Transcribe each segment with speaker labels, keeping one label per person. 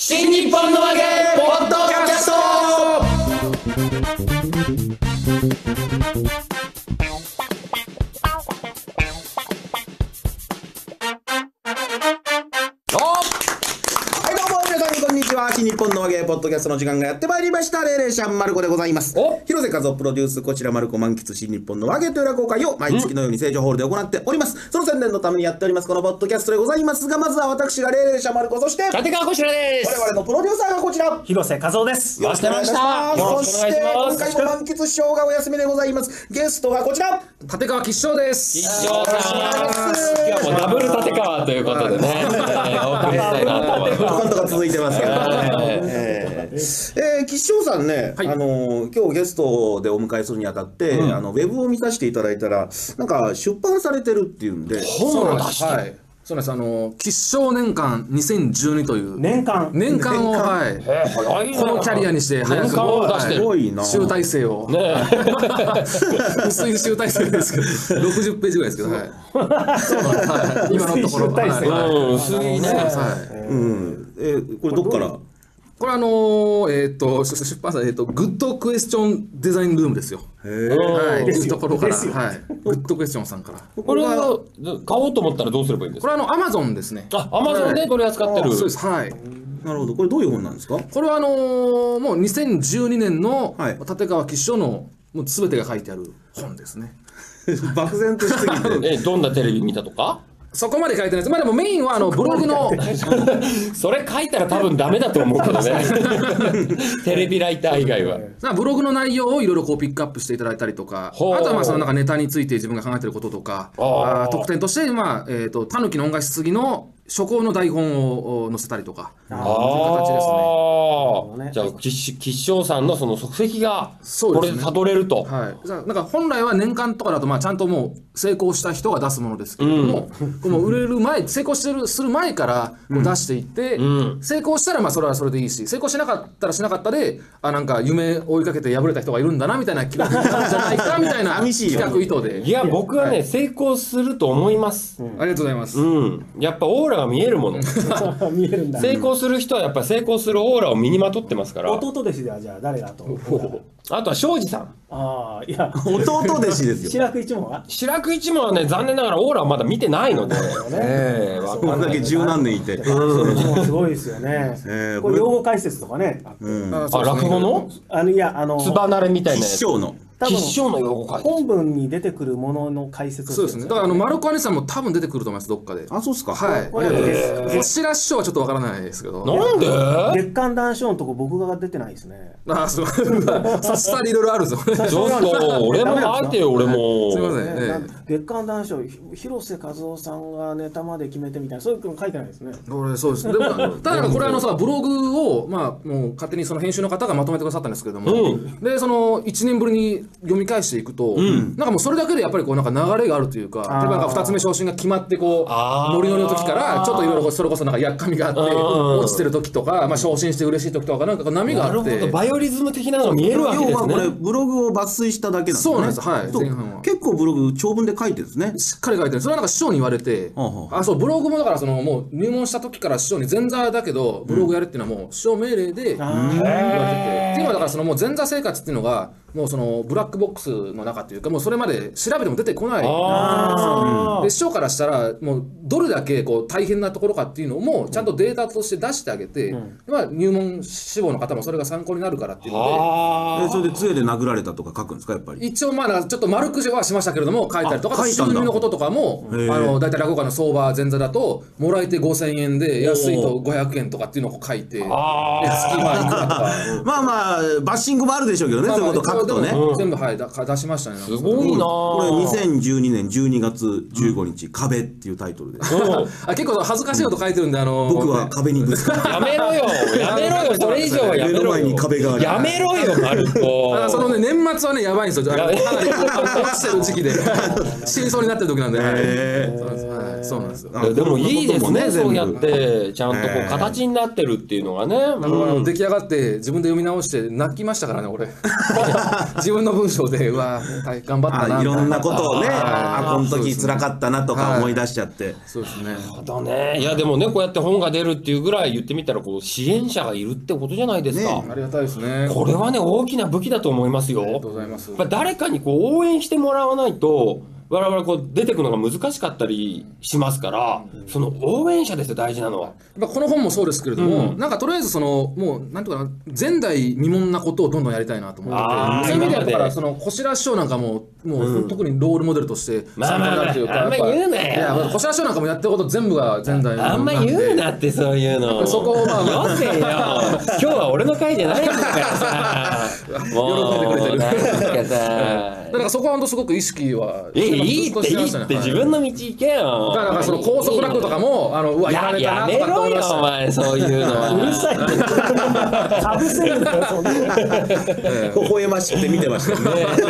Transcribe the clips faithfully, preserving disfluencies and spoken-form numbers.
Speaker 1: 新日本の揚げポッドキャスト。
Speaker 2: 新日本の揚げポッドキャストの時間がやってまいりました。霊霊シャンマルコでございます。広瀬和夫プロデュース、こちらマルコ満喫新日本の揚げという落語会を毎月のように成城ホールで行っております、うん、その宣伝のためにやっておりますこのポッドキャストでございますが、まずは私が霊霊シャンマルコ、そして
Speaker 1: 立川こちらです。
Speaker 2: 我々のプロデューサーがこちら
Speaker 3: 広瀬和夫です。
Speaker 2: よろしくお願いします。そして今回も満喫師匠がお休みでございます。ゲストはこちら
Speaker 4: 立川吉祥です。
Speaker 1: 吉祥さん、今日もダブル立川ということでね、お送りしたいなと思います。
Speaker 2: コントが続いてますけど、えーえー、吉祥さんね、はい、あの今日ゲストでお迎えするにあたって、うん、あのウェブを見させていただいたら、なんか出版されてるっていうんで
Speaker 4: 本を出して、はい、そうなんです。あの吉祥年間にせんじゅうにという
Speaker 3: 年間
Speaker 4: 年間を、はい、このキャリアにして
Speaker 1: 年間を出してる、
Speaker 4: はい、集大成を、ね、薄い集大成ですけどろくじゅっページぐらいですけど、はいはい、今のところ
Speaker 3: 薄い集大成、
Speaker 4: はい
Speaker 1: うん、薄いね、
Speaker 2: はい、うん、えー、これどっから？
Speaker 4: これあのー、えっ、ー、と出版社、えっ、ー、とグッドクエスチョンデザインルームですよ。へえ。はい。というところから、はい。グッドクエスチョンさんから。
Speaker 1: これは買おうと思ったらどうすればいいんですか？
Speaker 4: これはあのアマゾンですね。
Speaker 1: あ、アマゾンで取り扱ってる。
Speaker 4: そうです。はい。
Speaker 2: なるほど。これどういう本なんですか？
Speaker 4: これはあのー、もうにせんじゅうにねんの立川吉祥のもう全てが書いてある本ですね。
Speaker 2: 漠然としすぎて。
Speaker 1: え、どんなテレビ見たとか？
Speaker 4: そこまで書いてないです。まあでもメインはあのブログの
Speaker 1: それ書いたら多分ダメだと思うけどねテレビライター以外は
Speaker 4: ブログの内容をいろいろこうピックアップしていただいたりとか、あとはまあそのなんかネタについて自分が考えてることとか、あ特典としてまあえっとたぬきの音楽室ぎの初稿の台本を載せたりとか、
Speaker 1: ああそういう形ですね。じゃあ吉祥さんのその足跡がこれでたどれると、
Speaker 4: はい、なんか本来は年間とかだとまあちゃんともう成功した人が出すものですけれども、うん、もう売れる前成功してるする前からこう出していって、うん、成功したらまあそれはそれでいいし、成功しなかったらしなかったで、あなんか夢追いかけて敗れた人がいるんだなみたいな気がするんじゃないかみたいな企画意図で。
Speaker 1: いや僕はね、はい、成功すると思います、
Speaker 4: うん、ありがとうございます、
Speaker 1: うん、やっぱオーラが見えるもの
Speaker 3: 見えるんだ。
Speaker 1: 成功する人はやっぱ成功するオーラを身にまとってますから。
Speaker 3: 弟弟子ではじゃあ誰だと思う？
Speaker 1: あとは庄司さん。
Speaker 3: ああ、いや
Speaker 2: 弟弟子ですよ。
Speaker 3: 白く一門は
Speaker 1: 白く一門はね、残念ながらオーラはまだ見てないので、
Speaker 2: ええ、これだけ十何年いて、
Speaker 3: すごいですよね。これ用語解説とかね、
Speaker 1: あ落語の
Speaker 3: あのいやあの
Speaker 1: つばなれみたいな
Speaker 2: 吉祥の
Speaker 1: 吉祥の用語解説、
Speaker 3: 本文に出てくるものの解説を。
Speaker 4: そうですね。だからあのマルコアニさんも多分出てくると思います、どっかで。
Speaker 2: あ、そうですか。
Speaker 4: はい。ありがとうございます。こちら師匠はちょっとわからないですけど。
Speaker 1: なんで？
Speaker 3: 月刊談笑のとこ僕が出てないですね。
Speaker 4: あ、そう。さすがにいろいろあるぞ。
Speaker 1: ちょっと俺も書いてよ、俺も。
Speaker 4: すみません。
Speaker 3: 月刊談笑、広瀬和夫さんがネタまで決めてみたいな、そういうの書いてないですね。
Speaker 4: 俺そうです。でもただこれあのさ、ブログをまあもう勝手にその編集の方がまとめてくださったんですけれども、でそのいちねんぶりに読み返していくと、なんかもうそれだけでやっぱりこうなんか流れがあるというか、例えばふたつめ昇進が決まってこうノリノリの時からちょっといろいろそれこそなんかやっかみがあって落ちてる時とか、まあ昇進して嬉しい時とかなんか波があって。
Speaker 1: なるほど、バイオリズム的なのが見えるわけですね。
Speaker 2: 要はこれブログを抜粋しただけなんですね。
Speaker 4: そうなんです。はい。前半は
Speaker 2: 結構ブログ長文で書いてるんですね。
Speaker 4: しっかり書いてる。それはなんか師匠に言われて、あ、そうブログもだからそのもう入門した時から師匠に前座だけどブログやるっていうのはもう師匠命令で言われてて、っていうのはだからそのもう前座生活っていうのがもうそのブラックボックスの中っていうか、もうそれまで調べても出てこない。で師匠からしたらもうどれだけこう大変なところかっていうのもちゃんとデータとして出してあげて、うん、まあ入門志望の方もそれが参考になるからっていうので、
Speaker 2: えそれで杖で殴られたとか書くんですかやっぱり。一
Speaker 4: 応まあちょっと丸くじはしましたけれども書いたりとか、収入のこととかもあの大体落語家の相場前座だともらえてごせんえんで安いとごひゃくえんとかっていうのを書いて、月まあいくらとか
Speaker 2: まあまあバッシングもあるでしょうけどね、そういうこと書くとね。
Speaker 4: 全部はい出しましたね。
Speaker 1: すごいな。
Speaker 2: これにせんじゅうにねんじゅうにがつじゅうごにち壁っていうタイトルで。
Speaker 4: あ結構恥ずかしいこと書いてるんで、あの
Speaker 2: 僕は壁にぶつかる。
Speaker 1: やめろよやめろよ、それ以上はやめろよ。目の前に壁がある。やめろよマルコ。
Speaker 4: そのね年末はねやばいんですよ。かなり落ちてる時期で死にそうになってる時なんで。そうなんですよ。
Speaker 1: でもいいですね、そうやってちゃんとこう形になってるっていうのがね。
Speaker 4: 出来上がって自分で読み直して泣きましたからね俺。 自分の文章でうわ大頑張ったな、
Speaker 2: いろんなことをね、
Speaker 4: あ
Speaker 2: あこの時辛かったなとか思い出しちゃって。
Speaker 4: そうですね。
Speaker 1: なるほどね。いやでもねこうやって本が出るっていうぐらい言ってみたらこう支援者がいるってことじゃないですか。
Speaker 4: ありがたいですね。
Speaker 1: これはね大きな武器だと思いますよ。
Speaker 4: ありがとうございます。
Speaker 1: やっぱ誰かにこう応援してもらわないと我々こう出てくのが難しかったりしますから、その応援者ですよ大事なのは。
Speaker 4: やっぱこの本もそうですけれども、うん、なんかとりあえずそのもうなんていうかな前代未聞なことをどんどんやりたいなと思ってて、そういう意味ではだからその小白師匠なんかももう、うん、特にロールモデルとして参考になるというか、
Speaker 1: あんま言うなよ。
Speaker 4: いや小白師匠なんかもやってること全部が前代未聞なんで、
Speaker 1: あんま言うなってそういうの。
Speaker 4: そこをまあ
Speaker 1: よせよ。今日は俺の回じゃないんだからさ。
Speaker 4: 喜んでくれてる。
Speaker 1: なんかさ。
Speaker 4: だからそこは本当すごく意識は。
Speaker 1: えいいっていいって自分の道行けよ。
Speaker 4: だからその高速楽とかもあのうわやられたなとか
Speaker 1: やめろよお前そういうのは。
Speaker 3: うるさいってかぶせるんだよそんな。
Speaker 2: 微笑ましくて見てました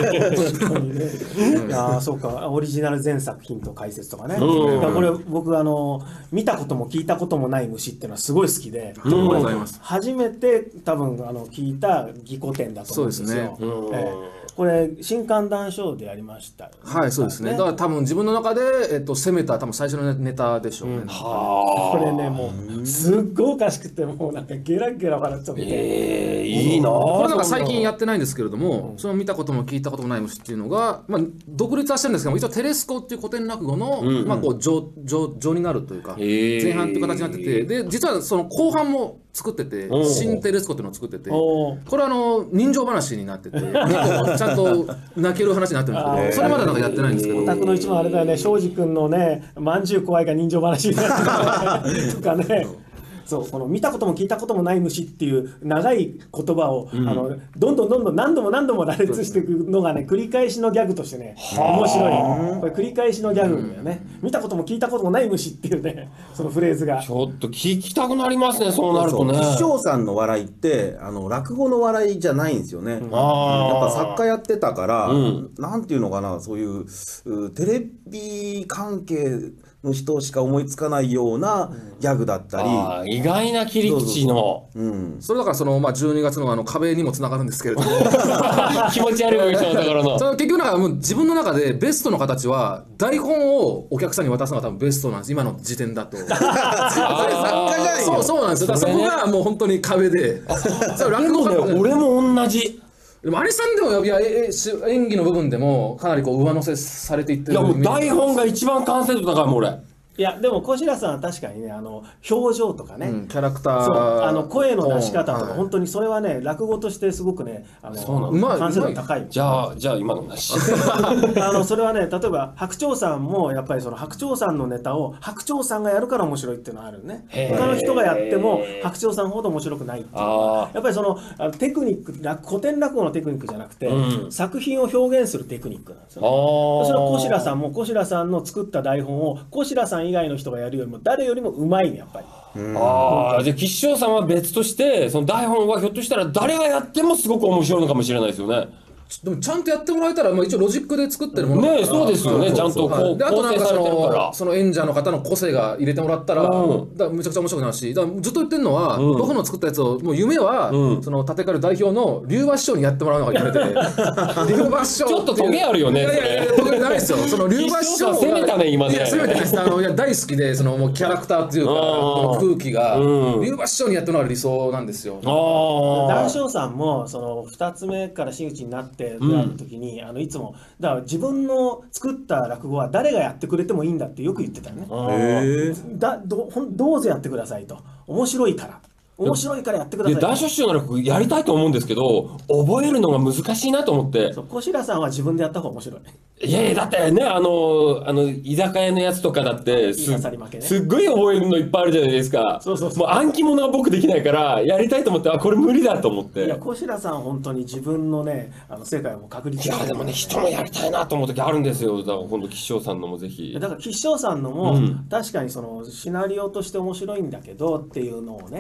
Speaker 2: ね。
Speaker 3: ああそうかオリジナル全作品と解説とかね。これ僕あの見たことも聞いたこともない虫っていうのはすごい好きで、これ初めて多分あの聞いた戯古典だと思うんですよ。これ新刊談笑でやりました、ね、
Speaker 4: はいそうですね。だから多分自分の中で、えっと、攻めた多分最初のネタでしょうね、うん、
Speaker 3: はこれねもうすっごいおかしくてもうなんかゲラゲラ笑っちゃって、
Speaker 1: えー、いいな
Speaker 4: これなんか最近やってないんですけれども、うん、その見たことも聞いたこともない虫っていうのが、まあ、独立はしてるんですけども一応テレスコっていう古典落語の、うんうんまあ、こう序序になるというか前半っていう形になっててで実はその後半も作ってて新テレスコっていうのを作っててこれはあの人情話になってて結構ちゃんと泣ける話になってるんですけどそれまでなんかやってないんですけど
Speaker 3: お宅の一番あれだよね庄司君のねまんじゅう怖いが人情話になってるとかねそうこの見たことも聞いたこともない虫っていう長い言葉を、うん、あのどんどんどんどん何度も何度も羅列していくのがね繰り返しのギャグとしてね面白いこれ繰り返しのギャグだよね、うん、見たことも聞いたこともない虫っていうねそのフレーズが
Speaker 1: ちょっと聞きたくなりますねそうなるとね
Speaker 2: 師匠さんの笑いってあの落語の笑いじゃないんですよね、うん、やっぱ作家やってたから、うん、なんていうのかなそういうテレビ関係の人しか思いつかないようなギャグだったり、
Speaker 1: うん、意外な切り口の
Speaker 4: うん、それだからその、まあ、じゅうにがつのあの壁にもつながるんですけれども
Speaker 1: 気持ち悪い文章のところの
Speaker 4: その結局なんかもう自分の中でベストの形は台本をお客さんに渡すのが多分ベストなんです今の時点だと作家じゃないそうそうなんですよだからそこがもう本当に壁で
Speaker 1: 落語ね俺も同じ
Speaker 4: でもあれさんでもいやえ演技の部分でもかなりこう上乗せされていってる
Speaker 1: いやもう台本が一番完成度高いもん俺
Speaker 3: いやでも小白さんは確かにねあの表情とかね、うん、
Speaker 4: キャラクター
Speaker 3: そうあの声の出し方とか本当にそれはね落語としてすごくねあの
Speaker 1: そうなん
Speaker 3: 完成度高い
Speaker 1: じゃあじゃあ今のなし
Speaker 3: あのそれはね例えば白鳥さんもやっぱりその白鳥さんのネタを白鳥さんがやるから面白いっていうのはあるね他の人がやっても白鳥さんほど面白くないっていうのはやっぱりそのテクニック古典落語のテクニックじゃなくて、うん、作品を表現するテクニックなんですよねそれは小白さんも小白さんの作った台本を小白さん以外の人がやるよりも誰よりもうまいねやっぱり。
Speaker 1: ああじゃあ吉祥さんは別としてその台本はひょっとしたら誰がやってもすごく面白いのかもしれないですよね。
Speaker 4: でもちゃんとやってもらえたら、まあ、一応ロジックで作ってるもの
Speaker 1: ねそうですよねちゃんとこう
Speaker 4: であとなんかそ
Speaker 1: 構成されてるから
Speaker 4: のその演者の方の個性が入れてもらったら、うん、だからめちゃくちゃ面白くなるしだからずっと言ってるのは、うん、僕の作ったやつをもう夢は、うん、その立川代表の龍馬師匠にやってもらうのが夢で龍馬師匠
Speaker 1: ちょっとトゲあるよね
Speaker 4: いやいやいやトゲないですよその龍馬師匠が
Speaker 1: 攻めたね今ね
Speaker 4: いや攻めてですあのいや大好きでそのもうキャラクターっていうかこの空気が、うん、龍馬師匠にやってもらう理想なんですよ。
Speaker 3: 談笑さんもそのふたつめから真打ちになって出会った時に、あのいつもだから自分の作った落語は誰がやってくれてもいいんだってよく言ってたよね。へだ ど, どうぞやってくださいと面白いから面白いからやってください。
Speaker 1: 談笑師匠の落語やりたいと思うんですけど覚えるのが難しいなと思って
Speaker 3: 小白さんは自分でやった方が面白い。
Speaker 1: いやいやだってねあのあの居酒屋のやつとかだってす, ね、すっごい覚えるのいっぱいあるじゃないですか。そうそうそうもう暗記物が僕できないからやりたいと思ってあこれ無理だと思って
Speaker 3: いや小白さん本当に自分のねあの世界も確立して、
Speaker 1: ね、いやでもね人もやりたいなと思う時あるんですよ。だから今度吉祥さんのもぜひ
Speaker 3: だから吉祥さんのも、うん、確かにそのシナリオとして面白いんだけどっていうのをね聞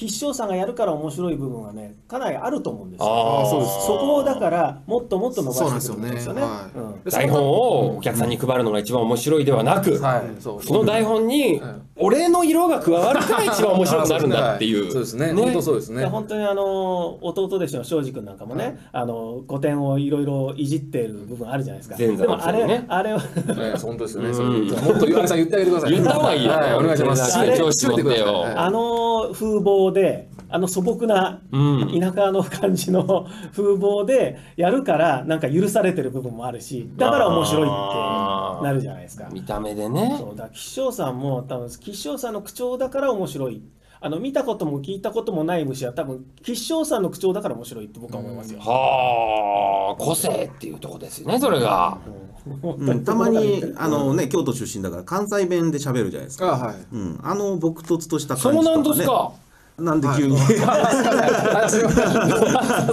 Speaker 3: 吉祥さんがやるから面白い部分はねかなりあると思うんですよ。あそうです。そこをだからもっともっと伸ばしていくんですよね。
Speaker 1: 台本をお客さんに配るのが一番面白いではなく、その台本に俺の色が加わるから一番面白くなるんだっていう。
Speaker 4: そうですね。本当そうですね。
Speaker 3: 本当にあの弟弟子の庄司君なんかもね、あの古典をいろいろいじっている部分あるじゃないですか。でもあれあれは
Speaker 4: 本当ですよね。もっとあれさん言ってあげてください。
Speaker 1: 言った方がいいよ。お願いします。
Speaker 3: あの風貌で、あの素朴な田舎の感じの風貌でやるからなんか許されてる部分もあるし、だから面白いってなるじゃないですか。
Speaker 1: 見た目でね。
Speaker 3: そうだ、吉祥さんも多分吉祥さんの口調だから面白い。あの見たことも聞いたこともない虫は多分吉祥さんの口調だから面白いって僕は思いますよ。
Speaker 1: はあ、個性っていうとこですよね、それが。
Speaker 2: うん、たまにあのね京都出身だから関西弁で喋るじゃないですか。あ、はい。うん、あの朴突とした感じとかね。
Speaker 1: そうなんですか。
Speaker 2: なんで急に、
Speaker 1: はい、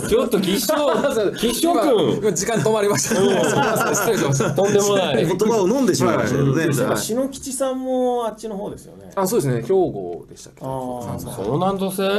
Speaker 1: ちょっと吉祥吉祥君
Speaker 4: 時間止まりました、ね、失礼しました。
Speaker 1: とんでもない
Speaker 2: 言葉を飲んでしまいましたけどね。
Speaker 3: 篠吉さんもあっちの方ですよね。
Speaker 4: あ、そうですね、兵庫でしたっけ。
Speaker 1: そうなんとせ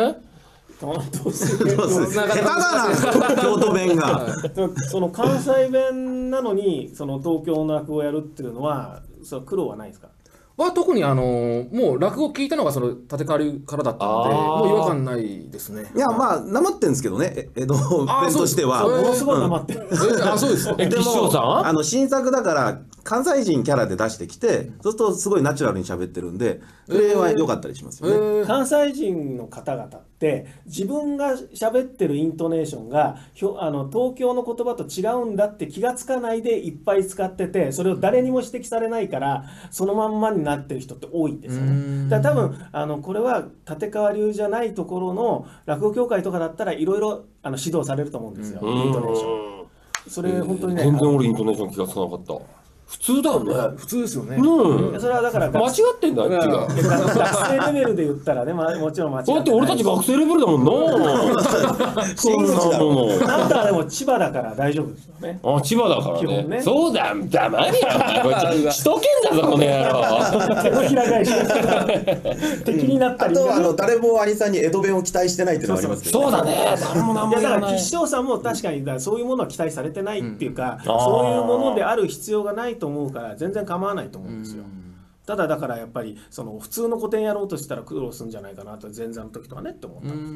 Speaker 2: 下手だな京都弁が
Speaker 3: その関西弁なのにその東京の落語をやるっていうのはその苦労はないですか。
Speaker 4: は特にあのもう落語聞いたのがその立て替わりからだったのでもう違和感ないですね。
Speaker 2: いやまあなまってんですけどね、江戸弁としては
Speaker 3: ものすごいなまってる。
Speaker 4: あ、そうです。
Speaker 2: でもあの新作だから関西人キャラで出してきて、そうするとすごいナチュラルに喋ってるんで、それは良かったりしますよね。
Speaker 3: 関西人の方々って自分が喋ってるイントネーションがあの東京の言葉と違うんだって気がつかないでいっぱい使ってて、それを誰にも指摘されないからそのまんまになってる人って多いんですよね。だから多分あのこれは立川流じゃないところの落語協会とかだったらいろいろ指導されると思うんですよ、イントネーション。それ本当にね、
Speaker 1: 全然俺イントネーション気がつかなかった。普通だよね。
Speaker 4: 普通ですよね。
Speaker 3: うん。それはだから
Speaker 1: 間違ってんだよ。
Speaker 3: 学生レベルで言ったらね、まあもちろん間違ってない。
Speaker 1: だって俺たち学生レベルだもんな。
Speaker 2: そんなも
Speaker 3: の。あんたはでも千葉だから大丈夫ですよね。
Speaker 1: あ、千葉だからね。そうだ、黙れよ。首都圏だぞこの野郎。
Speaker 3: 手のひら返し。敵になったり。
Speaker 2: あとはあの誰も兄さんに江戸弁を期待してないっていうのがありますけど。
Speaker 1: そうだね。誰も何も
Speaker 3: だから吉祥さんも確かにそういうものは期待されてないっていうか、そういうものである必要がないと思うから全然構わないと思うんですよ。ただだからやっぱりその普通の古典やろうとしたら苦労するんじゃないかなと前座の時とかねって思ったんです。うん、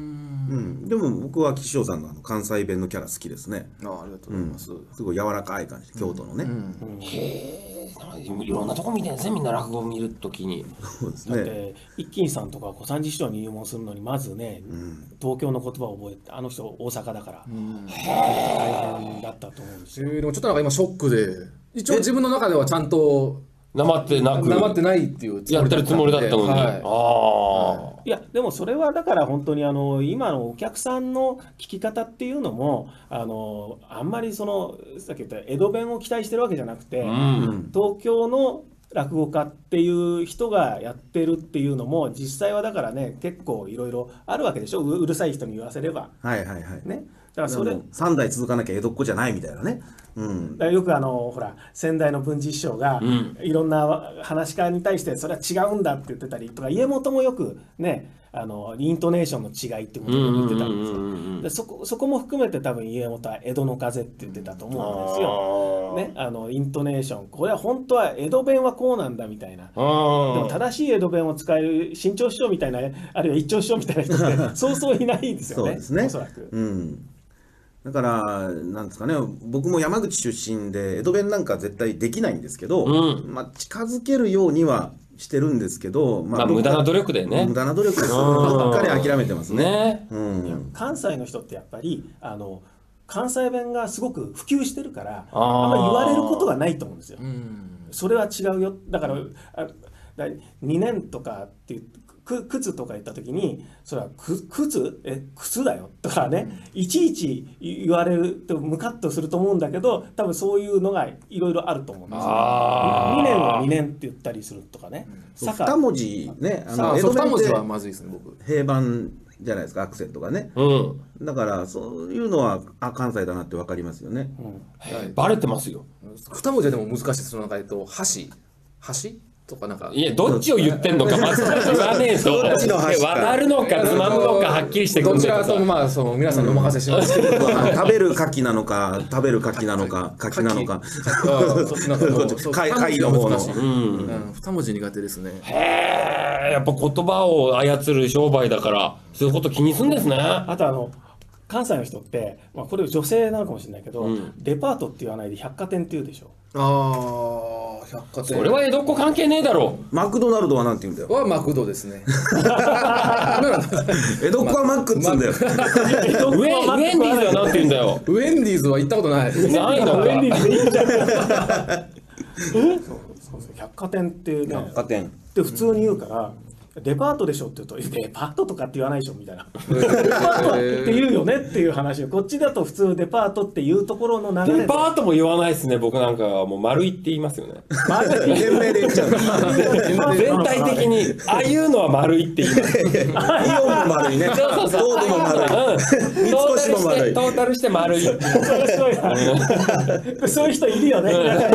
Speaker 2: でも僕は吉祥さんのあの関西弁のキャラ好きですね。
Speaker 4: あ、ありがとうございます。うん、
Speaker 2: すごい柔らかい感じ、京都のね。うん
Speaker 1: うん、へえ、いろんなとこ見てるんですね、みんな落語を見るときに。
Speaker 2: そうですね。
Speaker 3: だって一金さんとか小三治師匠に入門するのにまずね、うん、東京の言葉を覚えて、あの人大阪だから、うん、大変だったと思うんですよ。
Speaker 4: えー、でもちょっとなんか今ショックで、一応自分の中ではちゃんと
Speaker 1: なまってなく
Speaker 4: なまってないっていう
Speaker 1: やってるつもりだったのに、はい、あ
Speaker 3: あ、はい、いやでもそれはだから本当にあの今のお客さんの聞き方っていうのもあのあんまりそのさっき言った江戸弁を期待してるわけじゃなくて、うん、東京の落語家っていう人がやってるっていうのも実際はだからね結構いろいろあるわけでしょ、 う, うるさい人に言わせれば。
Speaker 2: はいはいはい
Speaker 3: ね、だからそれ
Speaker 2: さん代続かなきゃ江戸っ子じゃないみたいなね。うん、
Speaker 3: だからよくあのほら先代の文治師匠が、うん、いろんな話し家に対してそれは違うんだって言ってたりとか、家元もよくねあのイントネーションの違いってことを言ってたんですよ。でそこそこも含めて多分家元は江戸の風って言ってたと思うんですよ。ね、あのイントネーションこれは本当は江戸弁はこうなんだみたいな。でも正しい江戸弁を使える新潮師匠みたいなあるいは一朝師匠みたいな人ってそうそういないですよね。
Speaker 2: そうですね。
Speaker 3: おそらく。
Speaker 2: うん、だからなんですかね、僕も山口出身で江戸弁なんか絶対できないんですけど、うん、まあ近づけるようにはしてるんですけど、
Speaker 1: まあ、まあ無駄な努力でね。
Speaker 2: 無駄な努力です。ばっかり諦めてますね。ね、
Speaker 3: うん、関西の人ってやっぱりあの関西弁がすごく普及してるからあんまり言われることがないと思うんですよ。うん、それは違うよ。だからあだにねんとかって言ってく靴とか言った時にそれはく靴え靴だよとかね、いちいち言われるとムカッとすると思うんだけど、多分そういうのがいろいろあると思うんですよ。にねんはにねんって言ったりするとかね。
Speaker 2: に文字ね、
Speaker 4: あの江戸弁ってはまずいですね僕。
Speaker 2: 平板じゃないですか、アクセントがね。うん、だからそういうのはあ関西だなってわかりますよね。
Speaker 1: うん、バレてますよ。
Speaker 4: に文字でも難しいです。その中でと箸箸とかなんか
Speaker 1: いやどっちを言ってんのかまず言わねえと
Speaker 2: どっちの端か
Speaker 1: 渡るのかつまむのかはっきりしてくる
Speaker 4: どちらともまあそう皆さんにお任せしますけど、
Speaker 2: 食べる牡蠣なのか食べる牡蠣なのか牡蠣なのか貝の方の
Speaker 4: 二文字苦手ですね。
Speaker 1: へえやっぱ言葉を操る商売だからそういうこと気にするんですね。
Speaker 3: あとあの関西の人って、まあ、これ女性なのかもしれないけど、うん、デパートって言わないで百貨店って言うでしょ。
Speaker 4: ああ百貨店
Speaker 1: それは江戸っ子関係ねえだろ。
Speaker 2: マクドナルドはなんて言うんだよ。
Speaker 4: はマクドですね。
Speaker 2: 江戸っ子はマックっつうんだよ。
Speaker 1: ウェンディーズはなんて言うんだよ。
Speaker 4: ウェンディーズは行ったことない。
Speaker 1: ないのか。ウェンディーズでいいんじゃん。
Speaker 3: そうそうそう百貨店ってね。
Speaker 2: 百貨店
Speaker 3: って普通に言うから。デパートでしょって言うとデパートとかって言わないでしょみたいなデパートって言うよねっていう話をこっちだと普通デパートっていうところの流れで
Speaker 1: デパートも言わないですね。僕なんかはもう丸いって言いますよね。
Speaker 2: 店名で言っちゃう
Speaker 1: 全体的にああいうのは丸いって言います。イ
Speaker 2: オンも丸いね。
Speaker 1: そうそうそう
Speaker 2: 東武も丸い、三越も丸い、
Speaker 1: トータルして丸い。
Speaker 3: そういう人いるよね。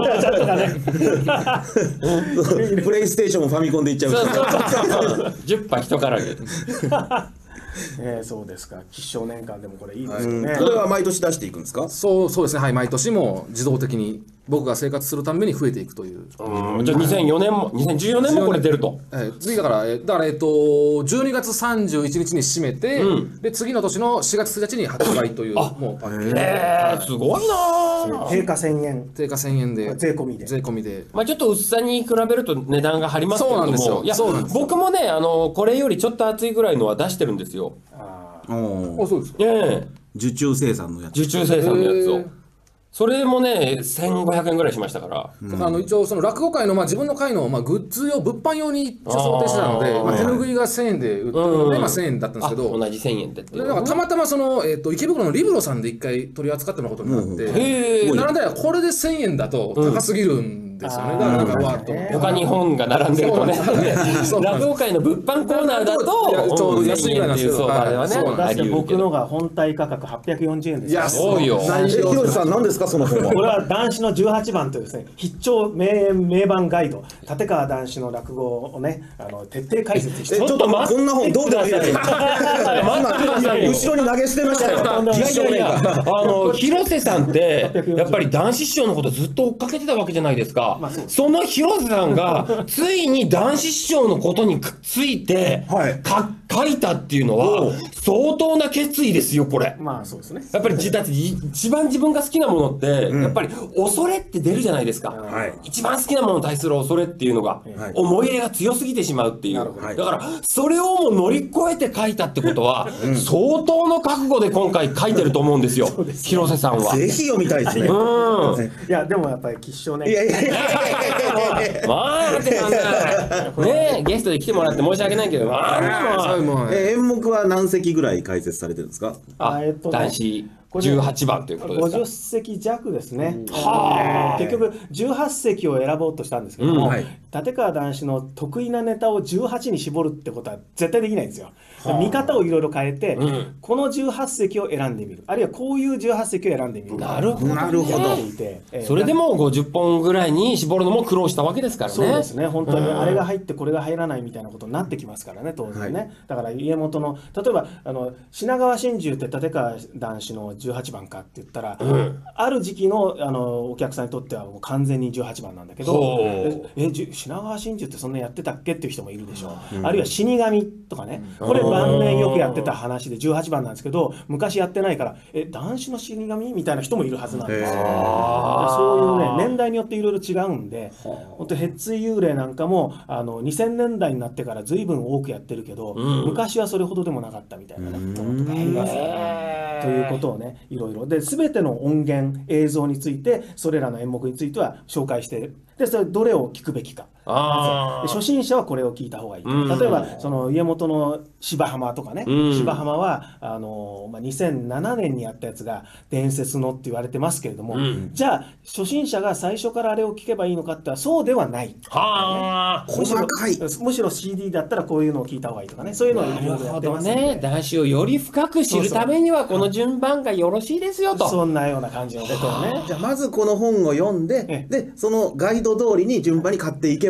Speaker 2: プレイステーションもファミコンで言っちゃう。
Speaker 1: そうそうそうじゅっぱい人からげ。
Speaker 3: えー、そうですか。吉祥年間でもこれいいですよね。
Speaker 2: これは毎年出していくんですか？
Speaker 4: そうそうですね。はい毎年も自動的に僕が生活するために増えていくという。
Speaker 1: うんじゃあにせんよねんもにせんじゅうよねんもこれ出ると。
Speaker 4: えー、次だからだからえっとじゅうにがつさんじゅういちにちに締めて、うん、で次の年のしがつついたちに発売というもうパッケージ。
Speaker 1: えー、すごいな。
Speaker 3: 定価せんえん。
Speaker 4: 定価せんえんで
Speaker 3: 税込みで。
Speaker 4: 税込みで。
Speaker 1: まあちょっと薄さに比べると値段が張りますけれども。
Speaker 4: そうなんですよ。
Speaker 1: いや僕もねあのこれよりちょっと厚いぐらいのは出してるんですよ。
Speaker 2: お
Speaker 4: そうですか。
Speaker 1: ええ
Speaker 2: 受注生産のやつ。
Speaker 1: 受注生産のやつを。それもねせんごひゃくえんぐらいしましたから。
Speaker 4: うん、あの一応その落語会のまあ自分の会のまあグッズ用物販用に一応想定してたので、まあ手拭いがせんえんで売ってるのでまあせんえんだったんですけど、
Speaker 1: 同じせんえんってっていう。
Speaker 4: だからたまたまそのえっと池袋のリブロさんで一回取り扱ってもらうことになって、
Speaker 1: へえ。
Speaker 4: なのでこれでせんえんだと高すぎるんですよね。だからなんかわーっと
Speaker 1: 他に本が並んでるとね。落語会の物販コーナーだと
Speaker 4: ちょうど安いぐらいなんですけど、
Speaker 3: だって僕のが本体価格はっぴゃくよんじゅうえんです。
Speaker 1: いやそうよ。
Speaker 2: ひろしさん何ですかその本は。
Speaker 3: これは談志のじゅうはちばんというですね必聴名演名番ガイド立川談志の落語をねあの徹底解説して。
Speaker 2: ちょっと待ってこんな本どうでもいいですよ。後ろに投げ捨てましたよ。
Speaker 1: いやいやいやあの広瀬さんってやっぱり談志師匠のことずっと追っかけてたわけじゃないですか。まあ、そ, その広瀬さんがついに談志師匠のことについて、はい、か書いたっていうのは相当な決意ですよこれ。
Speaker 3: まあそうですね。
Speaker 1: やっぱりだって一番自分が好きなものって、うん、やっぱり恐れって出るじゃないですか、はい、一番好きなものに対する恐れっていうのが、はい、思い入れが強すぎてしまうっていう、はい、だからそれをもう乗り越えて書いたってことは、うん、相当の覚悟で今回書いてると思うんですよ広瀬さんは。
Speaker 2: ぜひ読みたいですね。
Speaker 3: うん、いやでもやっぱり吉祥ね。いやいやいや
Speaker 1: まあってなんだねゲストで来てもらって申し訳ないけどまあ
Speaker 2: え演目は何席ぐらい解説されてるんですか？
Speaker 3: あえっと
Speaker 1: 男子じゅうはちばんということですか。
Speaker 3: ごじゅっせきじゃくですね。は結局じゅうはっせきを選ぼうとしたんですけども、うんはい、立川談志の得意なネタをじゅうはちに絞るってことは絶対できないんですよ。見方をいろいろ変えて、うん、このじゅうはっせきを選んでみる、あるいはこういうじゅうはっせきを選んでみる。
Speaker 1: なるほど、ね、
Speaker 2: なるほど。
Speaker 1: それでもごじゅっぽんぐらいに絞るのも苦労したわけですからね。
Speaker 3: そうですね。本当にあれが入ってこれが入らないみたいなことになってきますからね当然ね。はい、だから家元の例えばあの品川真珠って立川談志のじゅうはちばんかって言ったら、うん、ある時期 の, あのお客さんにとってはもう完全にじゅうはちばんなんだけど、ええ品川真珠ってそんなやってたっけっていう人もいるでしょう、うん、あるいは死神とかね、これ晩年よくやってた話でじゅうはちばんなんですけど昔やってないからえ談志の死神みたいな人もいるはずなんですよ。そういうね年代によっていろいろ違うんで、本当ヘッツイ幽霊なんかもあのにせんねんだいになってから随分多くやってるけど、うん、昔はそれほどでもなかったみたいなねとかありますよね。ということをねいろいろで全ての音源映像についてそれらの演目については紹介してでそれどれを聞くべきか。あ初心者はこれを聞いた方がいい。例えばその家元の芝浜とかね、うん、芝浜はあの、まあ、にせんななねんにやったやつが伝説のって言われてますけれども、うん、じゃあ初心者が最初からあれを聞けばいいのかってそうではない、
Speaker 2: はあ、ね、細かい。
Speaker 3: むしろ シーディー だったらこういうのを聞いた方がいいとかね、そういうのをいろいろやってますので、
Speaker 1: ね、談志をより深く知るためにはこの順番がよろしいですよと。
Speaker 3: そんなような感じのことをね。
Speaker 2: じゃあまずこの本を読んで、でそのガイド通りに順番に買っていけば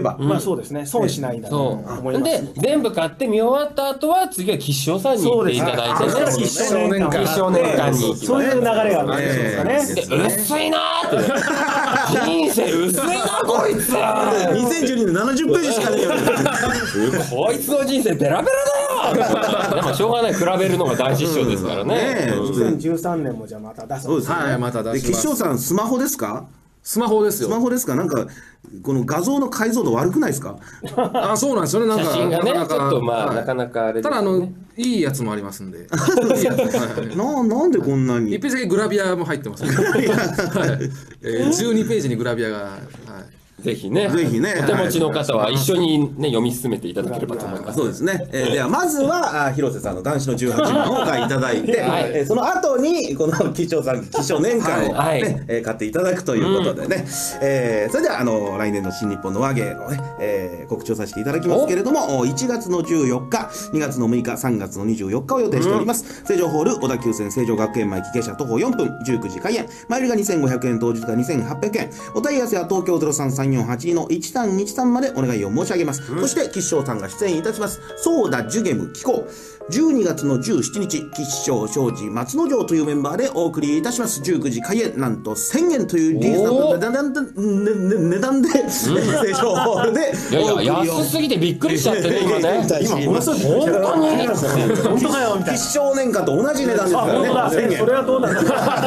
Speaker 2: ば、
Speaker 3: まあそうですね、損しないんだと思います。
Speaker 1: で全部買って見終わった後は次は吉祥さんに行っていただいてね、
Speaker 3: 吉祥年間
Speaker 1: 吉祥年間に
Speaker 3: そういう流れがあるんですかね。
Speaker 1: で薄いなーって人生薄いなこいつ
Speaker 2: にせんじゅうにねんななじゅっページしかねえよ
Speaker 1: こいつの人生ベラベラだよでもしょうがない、比べるのが大失笑ですからね。
Speaker 3: にせんじゅうさんねんもじゃあまた出す。
Speaker 2: そうですね、
Speaker 4: はい、また出します。
Speaker 2: 吉祥さんスマホですか？
Speaker 4: スマホですよ。
Speaker 2: スマホですか？なんかこの画像の解像度悪くないですか？
Speaker 4: あ、そうなんですよね。なんか
Speaker 1: 写真がね
Speaker 4: なかなか
Speaker 1: ちょっとまあ、
Speaker 4: はい
Speaker 1: なかなかあれですね。
Speaker 4: ただあのいいやつもありますんで。いいやつはい
Speaker 2: ななんでこんなに
Speaker 4: 一ページだけグラビアも入ってます、ね。はいえー、じゅうにページにグラビアが。はい
Speaker 1: ぜひね、
Speaker 2: ぜひね
Speaker 1: お手持ちの方は一緒にね読み進めていただければと思います。
Speaker 2: そうですね、えー、ではまずはあ広瀬さんの男子のじゅうはちまんをお買いいただいて、
Speaker 1: はい
Speaker 2: えーその後にこの吉祥さん吉祥年間を、ね
Speaker 1: はい
Speaker 2: えー買っていただくということでね、うんえーそれではあの来年の新日本の和芸のね、えー告知をさせていただきますけれども、いちがつのじゅうよっか、にがつのむいか、さんがつのにじゅうよっかを予定しております、うん、成城ホール小田急線成城学園前帰下車徒歩よんぷん、じゅうくじ開演、前売りがにせんごひゃくえん、当日がにせんはっぴゃくえん、お問い合わせは東京 ゼロさんさんよんはちに のいちさんにちさんまでお願いを申し上げます、うん、そして吉祥さんが出演いたしますソーダジュゲム機構、じゅうにがつのじゅうしちにち吉祥庄司松之丞というメンバーでお送りいたします。じゅうくじ開演、なんとせんえんというリーズナブルな値段で、値段で成城ホールで
Speaker 1: いやいや安すぎてびっくりしちゃってね今ね
Speaker 3: 今ものすごい本当に本当かよみたいな。
Speaker 2: 吉祥年間と同じ値段ですからね。せんえん
Speaker 3: それはどうなんだ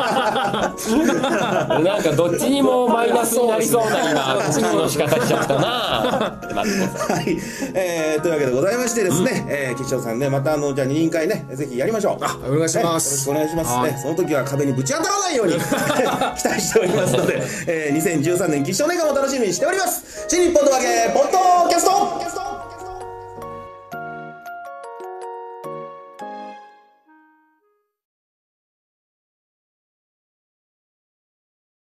Speaker 1: なんかどっちにもマイナスになりそうな今告知の仕方しちゃったな
Speaker 2: はい、えー、というわけでございましてですね、うんえー、吉祥さんねまたあのじゃあ二人会ねぜひやりましょう。
Speaker 4: あお願いします、
Speaker 2: ね、よろしくお願いしますね。その時は壁にぶち当たらないように期待しておりますので、えー、にせんじゅうさんねん吉祥年間を楽しみにしております。新日本のわけポッドキャスト